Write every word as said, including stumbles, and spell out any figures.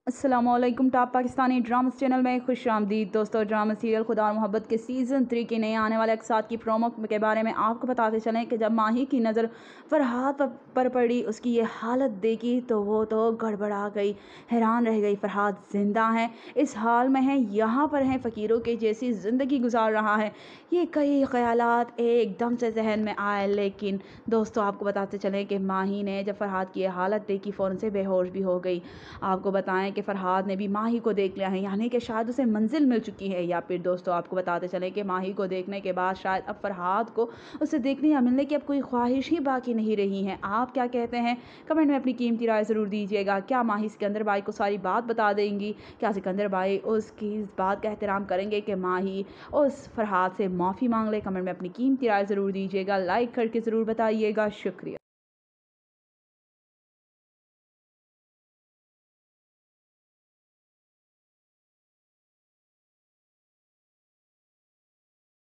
अस्सलामुअलैकुम top Pakistani drama channel में खुश आमदीद दोस्तों। ड्रामा सीरियल खुदा और मोहब्बत के सीज़न थ्री के नए आने वाले एपिसोड की प्रोमो के बारे में आपको बताते चलें कि जब माही की नज़र फरहाद पर पड़ी, उसकी ये हालत देखी तो वो तो गड़बड़ा गई, हैरान रह गई। फरहाद जिंदा है, इस हाल में है, यहाँ पर हैं, फ़कीरों के जैसी ज़िंदगी गुजार रहा है। ये कई ख्यालात एकदम से जहन में आए, लेकिन दोस्तों आपको बताते चलें कि माही ने जब फरहाद की ये हालत देखी फ़ौरन से बेहोश भी हो गई। आपको बताएं कि फ़रहाद ने भी माही को देख लिया है, यानी कि शायद उसे मंजिल मिल चुकी है, या फिर दोस्तों आपको बताते चलें कि माही को देखने के बाद शायद अब फ़रहाद को उसे देखने या मिलने की अब कोई ख्वाहिश ही बाकी नहीं रही है। आप क्या कहते हैं? कमेंट में अपनी कीमती राय ज़रूर दीजिएगा। क्या माही सिकंदर भाई को सारी बात बता देंगी? क्या सिकंदर भाई उसकी इस बात का एहतराम करेंगे कि माही उस फ़रहाद से माफ़ी मांग ले? कमेंट में अपनी कीमती राय ज़रूर दीजिएगा, लाइक करके ज़रूर बताइएगा। शुक्रिया।